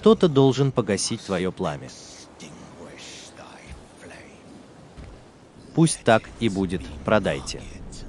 Кто-то должен погасить твое пламя. Пусть так и будет, продайте.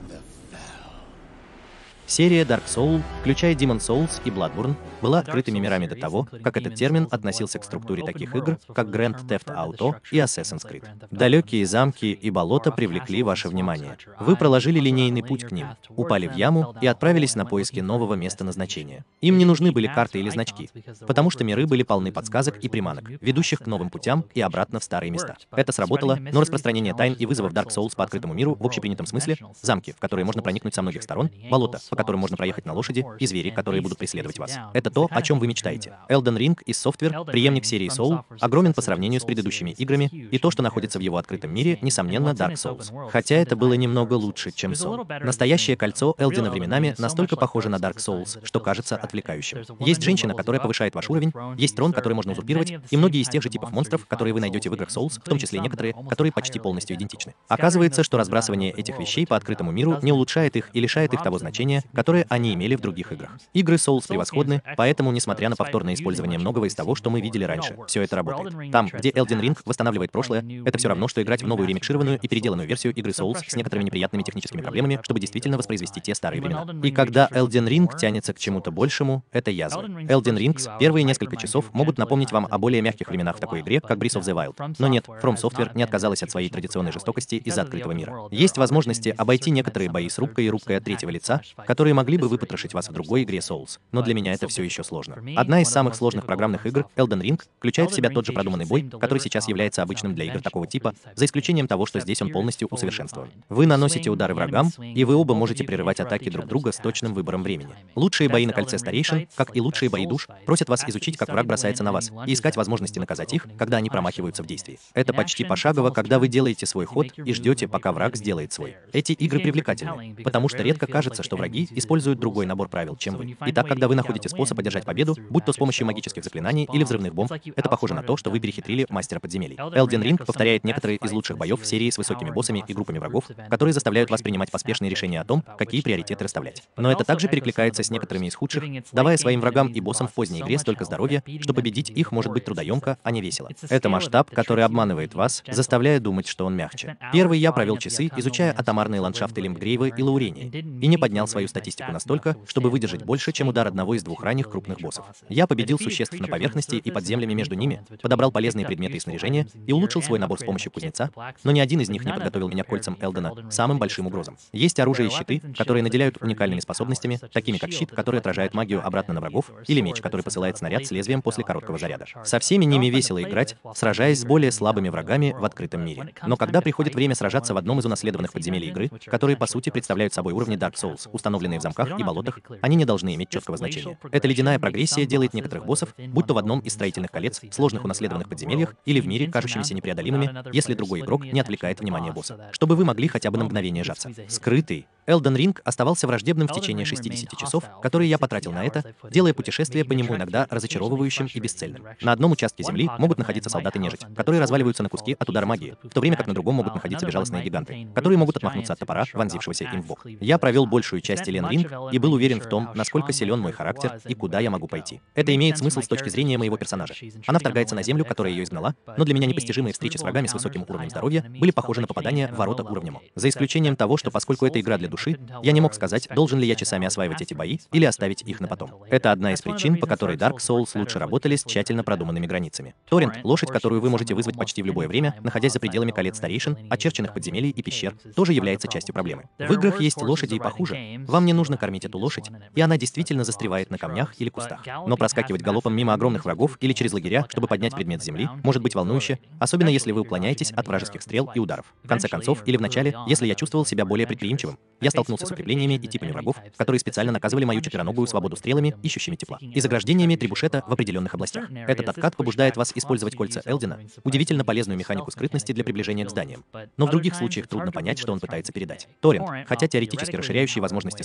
Серия Dark Souls, включая Demon's Souls и Bloodborne, была открытыми мирами до того, как этот термин относился к структуре таких игр, как Grand Theft Auto и Assassin's Creed. Далекие замки и болота привлекли ваше внимание. Вы проложили линейный путь к ним, упали в яму и отправились на поиски нового места назначения. Им не нужны были карты или значки, потому что миры были полны подсказок и приманок, ведущих к новым путям и обратно в старые места. Это сработало, но распространение тайн и вызовов Dark Souls по открытому миру в общепринятом смысле, замки, в которые можно проникнуть со многих сторон, болота, по которым можно проехать на лошади, и звери, которые будут преследовать вас. Это то, о чем вы мечтаете. Elden Ring из Software, преемник серии Soul, огромен по сравнению с предыдущими играми, и то, что находится в его открытом мире, несомненно, Dark Souls. Хотя это было немного лучше, чем Soul. Настоящее кольцо Элдена временами настолько похоже на Dark Souls, что кажется отвлекающим. Есть женщина, которая повышает ваш уровень, есть трон, который можно узурпировать, и многие из тех же типов монстров, которые вы найдете в играх Souls, в том числе некоторые, которые почти полностью идентичны. Оказывается, что разбрасывание этих вещей по открытому миру не улучшает их и лишает их того значения, которое они имели в других играх. Игры Souls превосходны, поэтому, несмотря на повторное использование многого из того, что мы видели раньше, все это работает. Там, где Elden Ring восстанавливает прошлое, это все равно, что играть в новую ремикшированную и переделанную версию игры Souls с некоторыми неприятными техническими проблемами, чтобы действительно воспроизвести те старые времена. И когда Elden Ring тянется к чему-то большему, это язва. Elden Rings первые несколько часов могут напомнить вам о более мягких временах в такой игре, как Breath of the Wild. Но нет, From Software не отказалась от своей традиционной жестокости из-за открытого мира. Есть возможности обойти некоторые бои с рубкой и рубкой от третьего лица, которые могли бы выпотрошить вас в другой игре Souls, но для меня это все еще сложно. Одна из самых сложных программных игр, Elden Ring, включает в себя тот же продуманный бой, который сейчас является обычным для игр такого типа, за исключением того, что здесь он полностью усовершенствован. Вы наносите удары врагам, и вы оба можете прерывать атаки друг друга с точным выбором времени. Лучшие бои на кольце старейшин, как и лучшие бои душ, просят вас изучить, как враг бросается на вас, и искать возможности наказать их, когда они промахиваются в действии. Это почти пошагово, когда вы делаете свой ход и ждете, пока враг сделает свой. Эти игры привлекательны, потому что редко кажется, что враги используют другой набор правил, чем вы. Итак, когда вы находите способ одержать победу, будь то с помощью магических заклинаний или взрывных бомб, это похоже на то, что вы перехитрили мастера подземелий. Elden Ring повторяет некоторые из лучших боев в серии с высокими боссами и группами врагов, которые заставляют вас принимать поспешные решения о том, какие приоритеты расставлять. Но это также перекликается с некоторыми из худших, давая своим врагам и боссам в поздней игре столько здоровья, что победить их может быть трудоемко, а не весело. Это масштаб, который обманывает вас, заставляя думать, что он мягче. Первый я провел часы, изучая атомарные ландшафты Лимбгрейва и Лаурении, и не поднял свою статистику настолько, чтобы выдержать больше, чем удар одного из двух ранних крупных боссов. Я победил существ на поверхности и под землями между ними, подобрал полезные предметы и снаряжение и улучшил свой набор с помощью кузнеца, но ни один из них не подготовил меня к кольцам Элдена, самым большим угрозам. Есть оружие и щиты, которые наделяют уникальными способностями, такими как щит, который отражает магию обратно на врагов, или меч, который посылает снаряд с лезвием после короткого заряда. Со всеми ними весело играть, сражаясь с более слабыми врагами в открытом мире. Но когда приходит время сражаться в одном из унаследованных подземелий игры, которые по сути представляют собой уровни Dark Souls, установленные в замках и болотах, они не должны иметь четкого значения. Эта ледяная прогрессия делает некоторых боссов, будь то в одном из строительных колец, сложных унаследованных подземельях, или в мире, кажущимися непреодолимыми, если другой игрок не отвлекает внимание босса. Чтобы вы могли хотя бы на мгновение сжаться. Скрытый. Elden Ring оставался враждебным в течение 60 часов, которые я потратил на это, делая путешествие по нему иногда разочаровывающим и бесцельным. На одном участке земли могут находиться солдаты-нежить, которые разваливаются на куски от удара магии, в то время как на другом могут находиться безжалостные гиганты, которые могут отмахнуться от топора, вонзившегося им в бок. Я провел большую часть Elden Ring и был уверен в том, насколько силен мой характер и куда я могу пойти. Это имеет смысл с точки зрения моего персонажа. Она вторгается на землю, которая ее изгнала, но для меня непостижимые встречи с врагами с высоким уровнем здоровья были похожи на попадание в ворота уровнем. За исключением того, что поскольку это игра для души, я не мог сказать, должен ли я часами осваивать эти бои или оставить их на потом. Это одна из причин, по которой Dark Souls лучше работали с тщательно продуманными границами. Торрент — лошадь, которую вы можете вызвать почти в любое время, находясь за пределами колец старейшин, очерченных подземелий и пещер, тоже является частью проблемы. В играх есть лошади и похуже. Вам не нужно кормить эту лошадь, и она действительно застревает на камнях или кустах. Но проскакивать галопом мимо огромных врагов или через лагеря, чтобы поднять предмет с земли, может быть волнующе, особенно если вы уклоняетесь от вражеских стрел и ударов. В конце концов, или в начале, если я чувствовал себя более предприимчивым, я столкнулся с укреплениями и типами врагов, которые специально наказывали мою четвероногую свободу стрелами, ищущими тепла, и заграждениями трибушета в определенных областях. Этот откат побуждает вас использовать кольца Элдена, удивительно полезную механику скрытности для приближения к зданиям. Но в других случаях трудно понять, что он пытается передать. Торрент, хотя теоретически расширяющий возможности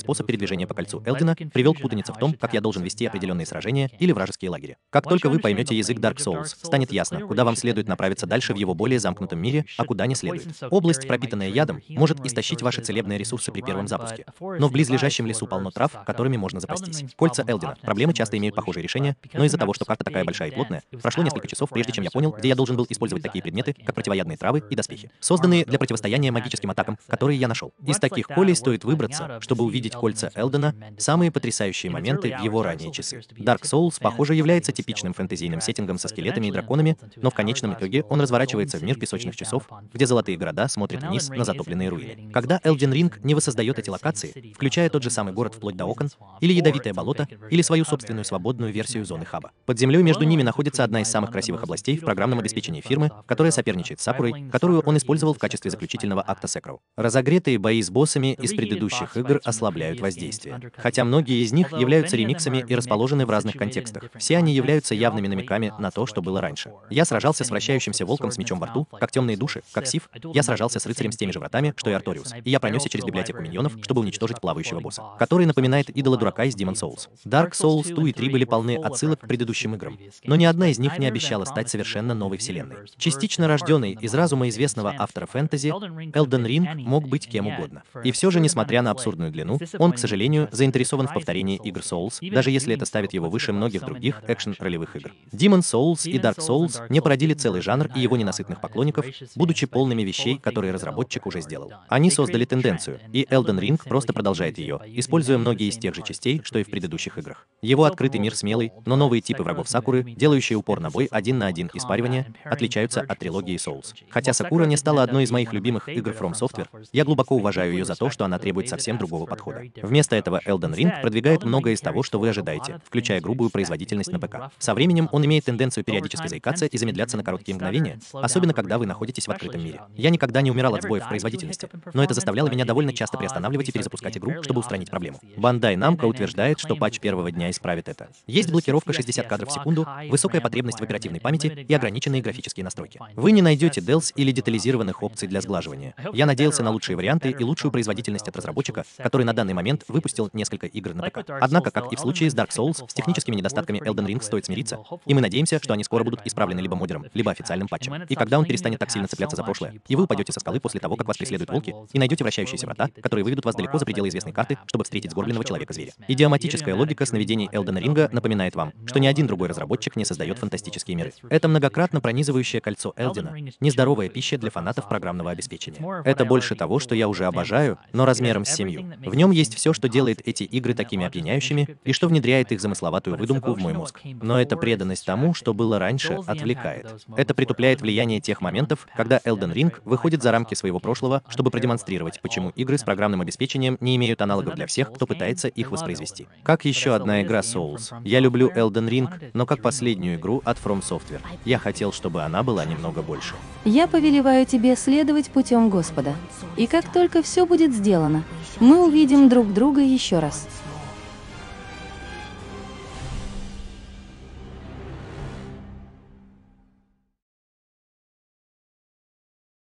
способ передвижения по кольцу Элдена привел к путанице в том, как я должен вести определенные сражения или вражеские лагеря. Как только вы поймете язык Dark Souls, станет ясно, куда вам следует направиться дальше в его более замкнутом мире, а куда не следует. Область, пропитанная ядом, может истощить ваши целебные ресурсы при первом запуске. Но в близлежащем лесу полно трав, которыми можно запастись. Кольца Элдена. Проблемы часто имеют похожие решения, но из-за того, что карта такая большая и плотная, прошло несколько часов, прежде чем я понял, где я должен был использовать такие предметы, как противоядные травы и доспехи, созданные для противостояния магическим атакам, которые я нашел. Из таких колей стоит выбраться, чтобы увидеть кольца Элдена, самые потрясающие моменты в его ранние часы. Dark Souls, похоже, является типичным фэнтезийным сеттингом со скелетами и драконами, но в конечном итоге он разворачивается в мир песочных часов, где золотые города смотрят вниз на затопленные руины. Когда Elden Ring не воссоздает эти локации, включая тот же самый город вплоть до окон, или ядовитое болото, или свою собственную свободную версию зоны хаба. Под землей между ними находится одна из самых красивых областей в программном обеспечении фирмы, которая соперничает с Сакурой, которую он использовал в качестве заключительного акта Sekiro. Разогретые бои с боссами из предыдущих игр ослабляют воздействие. Хотя многие из них являются ремиксами и расположены в разных контекстах, все они являются явными намеками на то, что было раньше. Я сражался с вращающимся волком с мечом во рту, как темные души, как Сив. Я сражался с рыцарем с теми же вратами, что и Арториус. И я пронесся через библиотеку миньонов, чтобы уничтожить плавающего босса, который напоминает идола-дурака из Demon Souls. Dark Souls 2 и 3 были полны отсылок к предыдущим играм, но ни одна из них не обещала стать совершенно новой вселенной. Частично рожденный из разума известного автора фэнтези, Elden Ring мог быть кем угодно. И все же, несмотря на абсурдную длину, он, к сожалению, заинтересован в повторении игр Souls, даже если это ставит его выше многих других экшен-ролевых игр. Demon Souls и Dark Souls не породили целый жанр и его ненасытных поклонников, будучи полными вещей, которые разработчик уже сделал. Они создали тенденцию, и Elden Ring просто продолжает ее, используя многие из тех же частей, что и в предыдущих играх. Его открытый мир смелый, но новые типы врагов Сакуры, делающие упор на бой 1 на 1 и спаривание, отличаются от трилогии Souls. Хотя Сакура не стала одной из моих любимых игр From Software, я глубоко уважаю ее за то, что она требует совсем другого подхода. Вместо этого Elden Ring продвигает многое из того, что вы ожидаете, включая грубую производительность на ПК. Со временем он имеет тенденцию периодически заикаться и замедляться на короткие мгновения, особенно когда вы находитесь в открытом мире. Я никогда не умирал от сбоев в производительности, но это заставляло меня довольно часто приостанавливать и перезапускать игру, чтобы устранить проблему. Bandai Namco утверждает, что патч первого дня исправит это. Есть блокировка 60 кадров в секунду, высокая потребность в оперативной памяти и ограниченные графические настройки. Вы не найдете DLSS или детализированных опций для сглаживания. Я надеялся на лучшие варианты и лучшую производительность от разработчика, который на данный момент выпустил несколько игр на ПК. Однако, как и в случае с Dark Souls, с техническими недостатками Elden Ring стоит смириться, и мы надеемся, что они скоро будут исправлены либо модером, либо официальным патчем. И когда он перестанет так сильно цепляться за прошлое, и вы упадете со скалы после того, как вас преследуют волки, и найдете вращающиеся врата, которые выведут вас далеко за пределы известной карты, чтобы встретить сгорбленного человека-зверя. Идиоматическая логика сновидений Элдена Ринга напоминает вам, что ни один другой разработчик не создает фантастические миры. Это многократно пронизывающее кольцо Элдена, нездоровая пища для фанатов программного обеспечения. Это больше того, что я уже обожаю, но размером с семью. В нем есть все, что делает эти игры такими опьяняющими, и что внедряет их замысловатую выдумку в мой мозг. Но эта преданность тому, что было раньше, отвлекает. Это притупляет влияние тех моментов, когда Elden Ring выходит за рамки своего прошлого, чтобы продемонстрировать, почему игры с программным обеспечением не имеют аналогов для всех, кто пытается их воспроизвести. Как еще одна игра Souls. Я люблю Elden Ring, но как последнюю игру от From Software. Я хотел, чтобы она была немного больше. Я повелеваю тебе следовать путем Господа. И как только все будет сделано, мы увидим друг друга еще раз.